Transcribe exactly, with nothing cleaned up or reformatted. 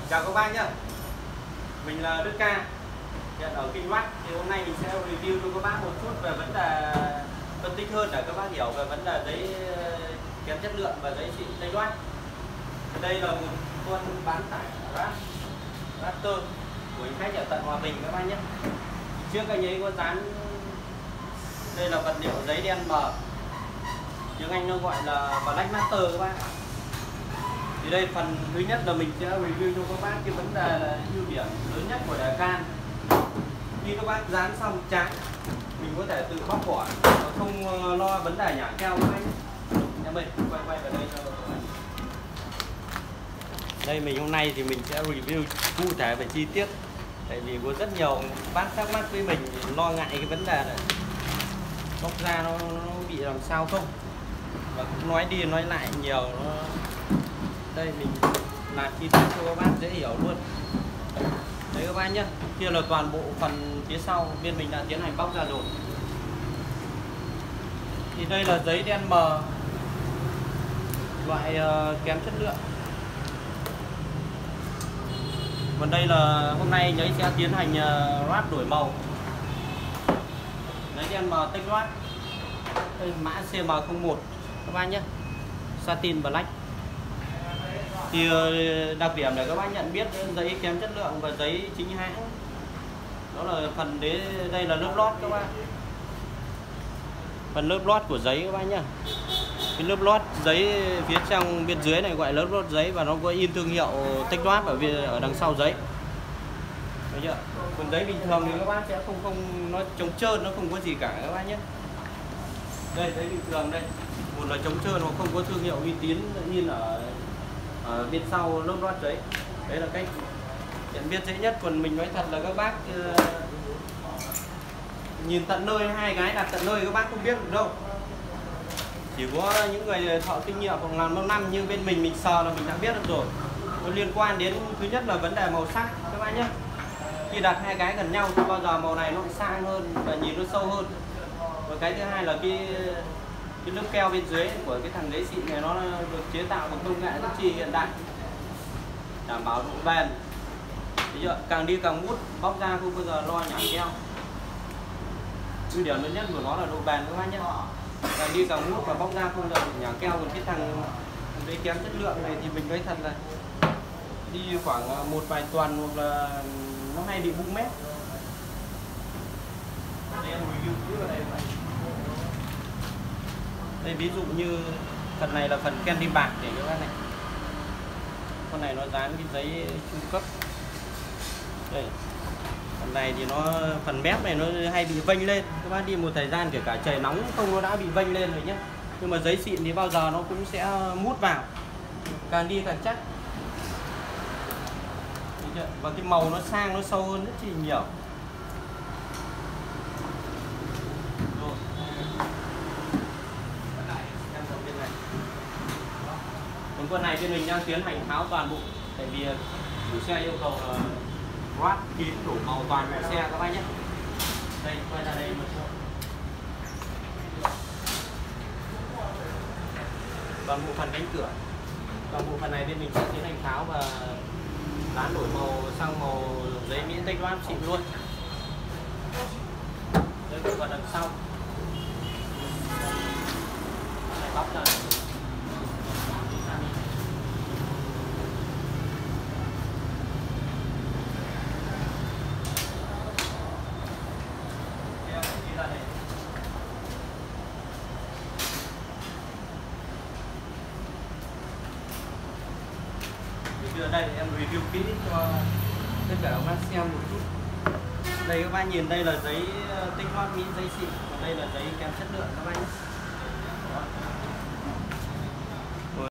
Chào các bác nhá. Mình là Đức Ca, hiện ở Kinh Bắc. Thì hôm nay mình sẽ review cho các bác một chút về vấn đề phân tích hơn để các bác hiểu về vấn đề giấy kém chất lượng và giấy xịn Tây Loan. Đây là một con bán tải Raptor của anh khách ở tận Hòa Bình các bác nhé. Trước anh ấy có dán, đây là vật liệu giấy đen mờ, tiếng Anh nó gọi là Black Master các bác. Thì đây phần thứ nhất là mình sẽ review cho các bác cái vấn đề là ưu điểm lớn nhất của đề can. Khi các bác dán xong trắng, mình có thể tự bóc vỏ, không lo vấn đề nhả keo các bác nhé. Em ơi, quay quay vào đây cho các bác. Đây mình hôm nay thì mình sẽ review cụ thể về chi tiết. Tại vì có rất nhiều bác thắc mắc với mình lo ngại cái vấn đề này, bóc ra nó, nó bị làm sao không, và cũng nói đi nói lại nhiều. Nó... đây mình làm chi tiết cho các bác dễ hiểu luôn. Đấy các bác nhé, kia là toàn bộ phần phía sau bên mình đã tiến hành bóc ra rồi. Thì đây là giấy đen mờ loại uh, kém chất lượng. Còn đây là hôm nay giấy sẽ tiến hành uh, ráp đổi màu. Giấy đen mờ Tây Loan. Đây mã C M không một các bác nhé, satin black. Thì uh, đặc điểm để các bác nhận biết giấy kém chất lượng và giấy chính hãng, đó là phần đế, đây là lớp lót các bác. Phần lớp lót của giấy các bác nhé. Cái lớp lót giấy phía trong bên dưới này gọi là lớp lót giấy, và nó có in thương hiệu Tây Loan ở ở đằng sau giấy. Thấy chưa? Còn giấy bình thường thì các bác sẽ không không nó trống trơn, nó không có gì cả các bác nhé. Đây giấy bình thường đây, một là trống trơn hoặc không có thương hiệu uy tín in ở, ở bên sau lớp lót giấy. Đấy là cách nhận biết dễ nhất. Còn mình nói thật là các bác uh, nhìn tận nơi, hai cái đặt tận nơi các bác không biết được đâu. Chỉ có những người thợ kinh nghiệm hoặc làm lâu năm như bên mình, mình sờ là mình đã biết được rồi. Nó liên quan đến thứ nhất là vấn đề màu sắc các bác nhé. Khi đặt hai cái gần nhau thì bao giờ màu này nó sang hơn và nhìn nó sâu hơn. Và cái thứ hai là cái cái lớp keo bên dưới của cái thằng giấy xịn này nó được chế tạo bằng công nghệ rất chi hiện đại, đảm bảo độ bền. Thấy chưa? Càng đi càng mút, bóc ra không bao giờ lo nhả keo. Ưu điểm lớn nhất của nó là độ bền các bác nhé. Càng đi càng mút và bóc ra không bao giờ nhả keo. Còn cái thằng giấy kém chất lượng này thì mình nói thật là đi khoảng một vài tuần hoặc là nó hay bị bung mép. Đây em review cứ ở đây này. Đây ví dụ như phần này là phần candy bạc để các bác này. Con này nó dán cái giấy trung cấp. Đây. Phần này thì nó, phần mép này nó hay bị vênh lên. Các bác đi một thời gian kể cả trời nóng không nó đã bị vênh lên rồi nhé. Nhưng mà giấy xịn thì bao giờ nó cũng sẽ mút vào, càng đi càng chắc. Và cái màu nó sang, nó sâu hơn rất là nhiều. Còn con này bên mình đang tiến hành tháo toàn bộ, tại vì chủ xe yêu cầu là ráp kín đủ màu toàn bộ xe các bác nhé. Đây, quay ra đây một chút. Toàn bộ phần cánh cửa, toàn bộ phần này bên mình sẽ tiến hành tháo và dán đổi màu sang màu giấy Mỹ Tây Loan xịn luôn. Đây bộ phận đằng sau này bóc ra. Ở đây em review kỹ cho tất cả các bác xem một chút. Đây các bác nhìn, đây là giấy Tây Loan Mỹ giấy xịn, còn đây là giấy kém chất lượng các bác nhé.